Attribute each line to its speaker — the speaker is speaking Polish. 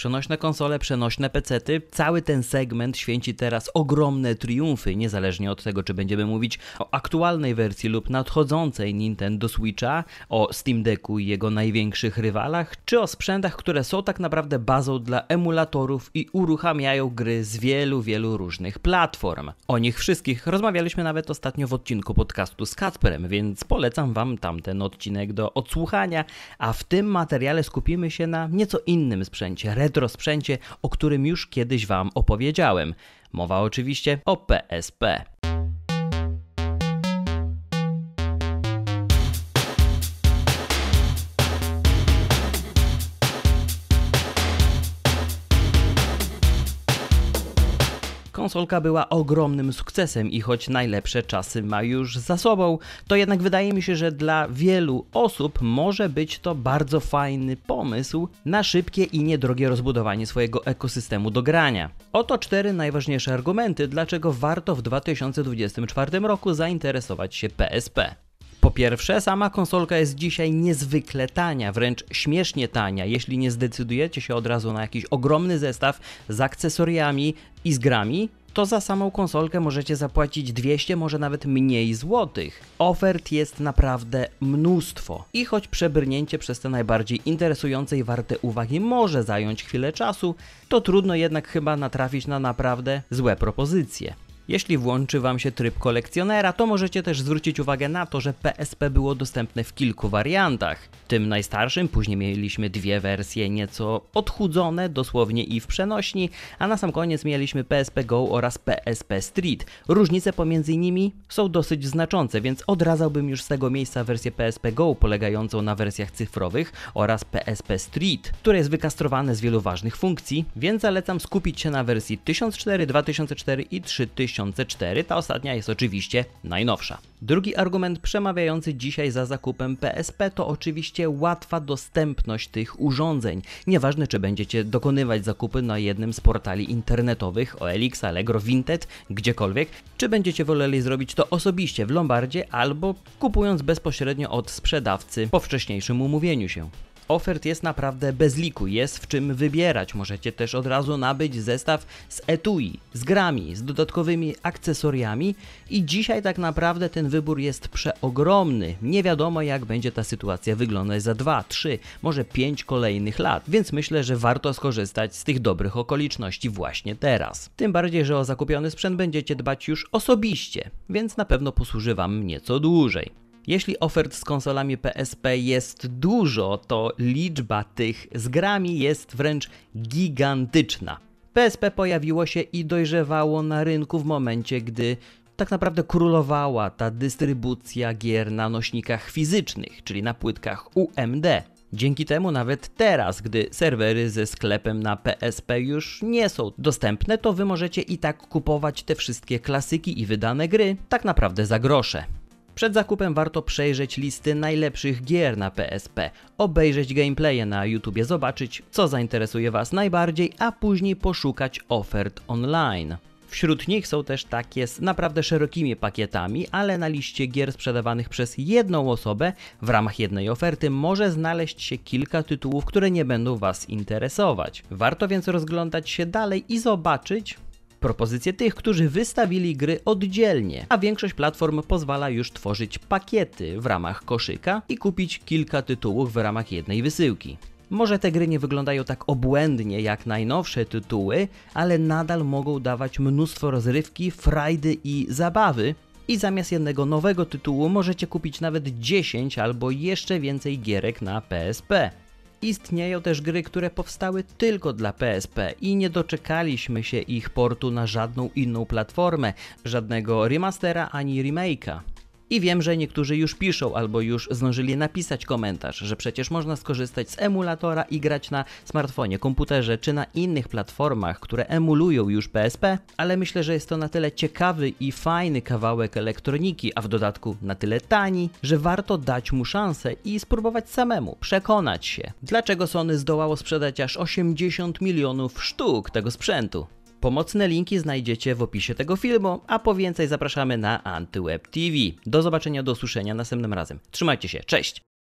Speaker 1: Przenośne konsole, przenośne pecety, cały ten segment święci teraz ogromne triumfy, niezależnie od tego, czy będziemy mówić o aktualnej wersji lub nadchodzącej Nintendo Switcha, o Steam Decku i jego największych rywalach, czy o sprzętach, które są tak naprawdę bazą dla emulatorów i uruchamiają gry z wielu różnych platform. O nich wszystkich rozmawialiśmy nawet ostatnio w odcinku podcastu z Kacperem, więc polecam Wam tamten odcinek do odsłuchania, a w tym materiale skupimy się na nieco innym sprzęcie, retro sprzęcie, o którym już kiedyś Wam opowiedziałem. Mowa oczywiście o PSP. Konsolka była ogromnym sukcesem i choć najlepsze czasy ma już za sobą, to jednak wydaje mi się, że dla wielu osób może być to bardzo fajny pomysł na szybkie i niedrogie rozbudowanie swojego ekosystemu do grania. Oto 4 najważniejsze argumenty, dlaczego warto w 2024 roku zainteresować się PSP. Po pierwsze, sama konsolka jest dzisiaj niezwykle tania, wręcz śmiesznie tania. Jeśli nie zdecydujecie się od razu na jakiś ogromny zestaw z akcesoriami i z grami, to za samą konsolkę możecie zapłacić 200, może nawet mniej złotych. Ofert jest naprawdę mnóstwo. I choć przebrnięcie przez te najbardziej interesujące i warte uwagi może zająć chwilę czasu, to trudno jednak chyba natrafić na naprawdę złe propozycje. Jeśli włączy Wam się tryb kolekcjonera, to możecie też zwrócić uwagę na to, że PSP było dostępne w kilku wariantach. Tym najstarszym, później mieliśmy 2 wersje nieco odchudzone, dosłownie i w przenośni, a na sam koniec mieliśmy PSP Go oraz PSP Street. Różnice pomiędzy nimi są dosyć znaczące, więc odradzałbym już z tego miejsca wersję PSP Go polegającą na wersjach cyfrowych oraz PSP Street, które jest wykastrowane z wielu ważnych funkcji, więc zalecam skupić się na wersji 1004, 2004 i 3004. Ta ostatnia jest oczywiście najnowsza. Drugi argument przemawiający dzisiaj za zakupem PSP to oczywiście łatwa dostępność tych urządzeń. Nieważne, czy będziecie dokonywać zakupy na jednym z portali internetowych, OLX, Allegro, Vinted, gdziekolwiek, czy będziecie woleli zrobić to osobiście w Lombardzie albo kupując bezpośrednio od sprzedawcy po wcześniejszym umówieniu się. Ofert jest naprawdę bez liku, jest w czym wybierać. Możecie też od razu nabyć zestaw z etui, z grami, z dodatkowymi akcesoriami i dzisiaj tak naprawdę ten wybór jest przeogromny. Nie wiadomo, jak będzie ta sytuacja wyglądać za 2, 3, może 5 kolejnych lat, więc myślę, że warto skorzystać z tych dobrych okoliczności właśnie teraz. Tym bardziej, że o zakupiony sprzęt będziecie dbać już osobiście, więc na pewno posłuży Wam nieco dłużej. Jeśli ofert z konsolami PSP jest dużo, to liczba tych z grami jest wręcz gigantyczna. PSP pojawiło się i dojrzewało na rynku w momencie, gdy tak naprawdę królowała ta dystrybucja gier na nośnikach fizycznych, czyli na płytkach UMD. Dzięki temu nawet teraz, gdy serwery ze sklepem na PSP już nie są dostępne, to Wy możecie i tak kupować te wszystkie klasyki i wydane gry tak naprawdę za grosze. Przed zakupem warto przejrzeć listy najlepszych gier na PSP, obejrzeć gameplaye na YouTubie, zobaczyć, co zainteresuje Was najbardziej, a później poszukać ofert online. Wśród nich są też takie z naprawdę szerokimi pakietami, ale na liście gier sprzedawanych przez jedną osobę w ramach jednej oferty może znaleźć się kilka tytułów, które nie będą Was interesować. Warto więc rozglądać się dalej i zobaczyć propozycje tych, którzy wystawili gry oddzielnie, a większość platform pozwala już tworzyć pakiety w ramach koszyka i kupić kilka tytułów w ramach jednej wysyłki. Może te gry nie wyglądają tak obłędnie jak najnowsze tytuły, ale nadal mogą dawać mnóstwo rozrywki, frajdy i zabawy i zamiast jednego nowego tytułu możecie kupić nawet 10 albo jeszcze więcej gierek na PSP. Istnieją też gry, które powstały tylko dla PSP i nie doczekaliśmy się ich portu na żadną inną platformę, żadnego remastera ani remake'a. I wiem, że niektórzy już piszą albo już zdążyli napisać komentarz, że przecież można skorzystać z emulatora i grać na smartfonie, komputerze czy na innych platformach, które emulują już PSP, ale myślę, że jest to na tyle ciekawy i fajny kawałek elektroniki, a w dodatku na tyle tani, że warto dać mu szansę i spróbować samemu, przekonać się, dlaczego Sony zdołało sprzedać aż 80 milionów sztuk tego sprzętu. Pomocne linki znajdziecie w opisie tego filmu, a po więcej zapraszamy na AntyWeb TV. Do zobaczenia, do usłyszenia następnym razem. Trzymajcie się, cześć!